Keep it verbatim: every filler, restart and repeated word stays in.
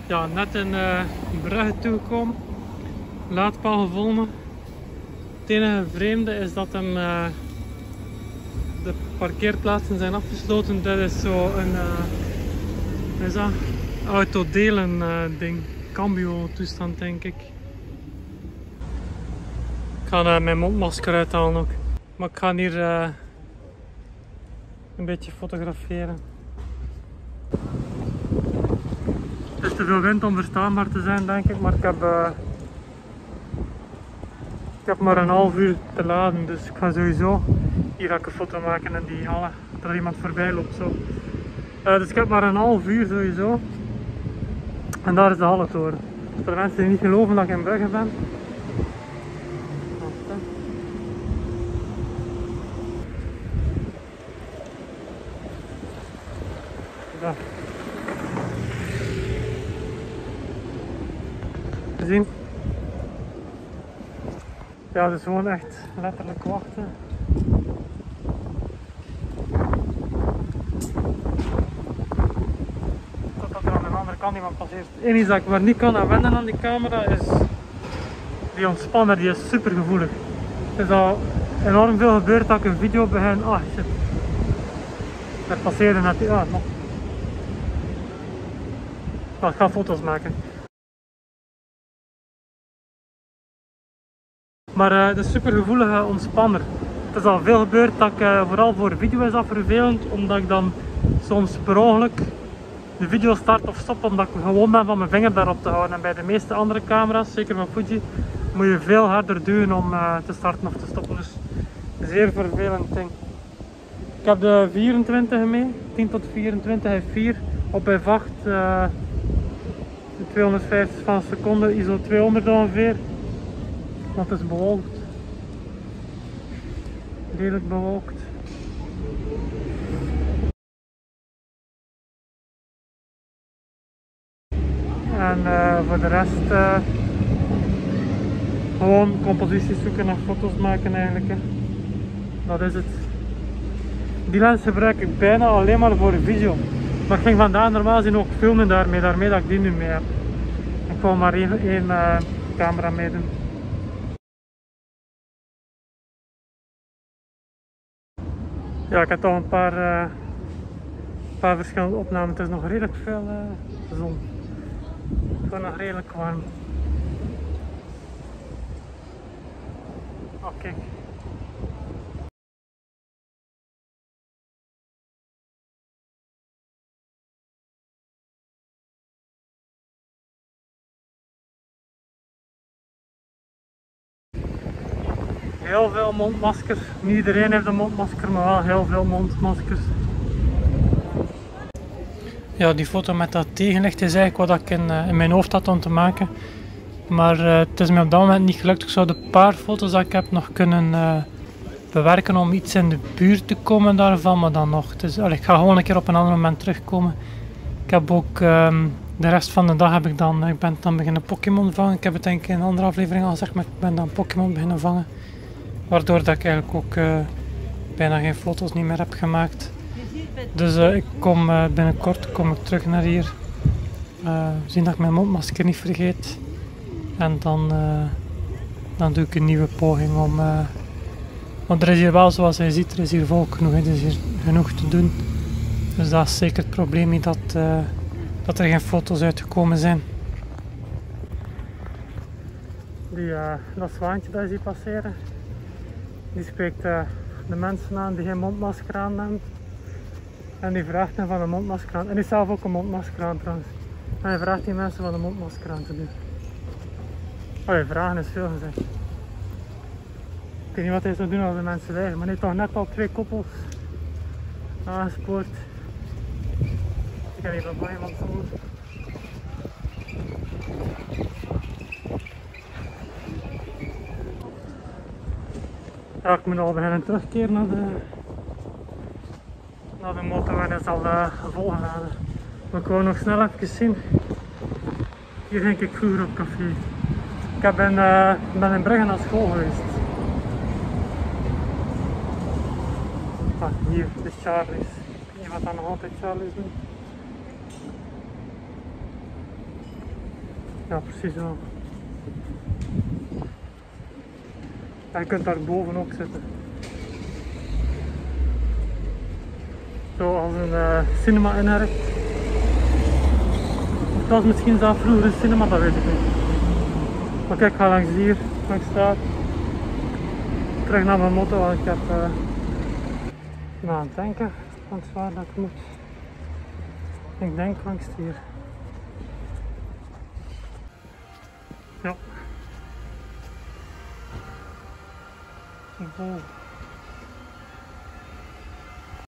Ja, net in uh, Brugge toegekomen. Laadpaal gevonden. Het enige vreemde is dat hem, uh, de parkeerplaatsen zijn afgesloten. Dit is zo een uh, is dat? autodelen uh, ding. Cambio toestand denk ik. Ik ga uh, mijn mondmasker uithalen ook. Maar ik ga hier uh, een beetje fotograferen. Het is te veel wind om verstaanbaar te zijn denk ik, maar ik heb, uh, ik heb maar een half uur te laden, dus ik ga sowieso hier ga ik een foto maken in die halle, dat er iemand voorbij loopt zo. Uh, dus ik heb maar een half uur sowieso. En daar is de Halletoren. Dus voor de mensen die niet geloven dat ik in Brugge ben. Ja. Zien? Ja, dus gewoon echt letterlijk wachten. Totdat er aan de andere kant iemand passeert. Het enige dat ik maar niet kan aan wennen aan die camera is die ontspanner, die is super gevoelig. Het is al enorm veel gebeurd dat ik een video begin. Ah shit. Er passeerde net die. Ah, nog. Maar ik ga foto's maken. Maar uh, het is een super gevoelige ontspanner. Het is al veel gebeurd dat ik, uh, vooral voor video is dat vervelend, omdat ik dan soms per ongeluk de video start of stop, omdat ik gewoon ben van mijn vinger daarop te houden. En bij de meeste andere camera's, zeker van Fuji, moet je veel harder duwen om uh, te starten of te stoppen. Dus een zeer vervelend ding. Ik heb de vierentwintig mee, tien tot vierentwintig F vier op F acht, uh, tweehonderdvijftig van een seconde, I S O tweehonderd ongeveer. Want het is bewolkt. Redelijk bewolkt. En uh, voor de rest uh, gewoon composities zoeken en foto's maken eigenlijk. Hè. Dat is het. Die lens gebruik ik bijna alleen maar voor video. Maar ik ging vandaag normaal gezien ook filmen daarmee, daarmee dat ik die nu mee heb. Ik wil maar één, één uh, camera meedoen. Ja, ik heb toch een paar, uh, paar verschillende opnames. Het is nog redelijk veel uh, zon. Het wordt nog redelijk warm. Oh, kijk. Heel veel mondmaskers. Niet iedereen heeft een mondmasker, maar wel heel veel mondmaskers. Ja, die foto met dat tegenlicht is eigenlijk wat ik in, uh, in mijn hoofd had om te maken. Maar uh, het is me op dat moment niet gelukt. Ik zou de paar foto's dat ik heb nog kunnen uh, bewerken om iets in de buurt te komen daarvan, maar dan nog. Dus, allee, ik ga gewoon een keer op een ander moment terugkomen. Ik heb ook um, de rest van de dag heb ik dan, ik ben dan beginnen Pokémon vangen. Ik heb het denk ik in een andere aflevering al gezegd, maar ik ben dan Pokémon beginnen vangen. Waardoor dat ik eigenlijk ook uh, bijna geen foto's niet meer heb gemaakt. Dus uh, ik kom uh, binnenkort kom ik terug naar hier. Uh, zien dat ik mijn mondmasker niet vergeet. En dan, uh, dan doe ik een nieuwe poging om... Uh, want er is hier wel, zoals je ziet, er is hier volk genoeg. Er is hier genoeg te doen. Dus dat is zeker het probleem niet dat, uh, dat er geen foto's uitgekomen zijn. Die, uh, dat zwaantje dat je ziet passeren, die spreekt uh, de mensen aan die geen mondmasker aan neemt. En die vraagt hen van een mondmasker aan. En die zelf ook een mondmasker aan trouwens. En hij vraagt die mensen van een mondmasker aan te doen. Oh, je vragen is veel gezegd. Ik weet niet wat hij zou doen als de mensen weigeren, maar hij heeft toch net al twee koppels aangespoord. Ik ga even bij iemand voor. Ja, ik moet al beginnen terugkeren naar de, naar de motor, waar hij is al uh, volgeladen. Maar ik wou nog snel even zien. Hier ging ik vroeger op café. Ik heb in, uh, ben in Brugge naar school geweest. Ah, hier, de Charlie's. Ik weet niet wat dan nog altijd Charlie's doen. Ja, precies zo. En je kunt daar boven ook zitten. Zo als een uh, cinema inherkt. Of dat was misschien zelfs vroeger een cinema, dat weet ik niet. Maar kijk, ik ga langs hier, langs straat. Terug naar mijn motto, want ik heb uh, nou, aan het denken langs waar dat ik moet. Ik denk langs hier. Ja. Zo.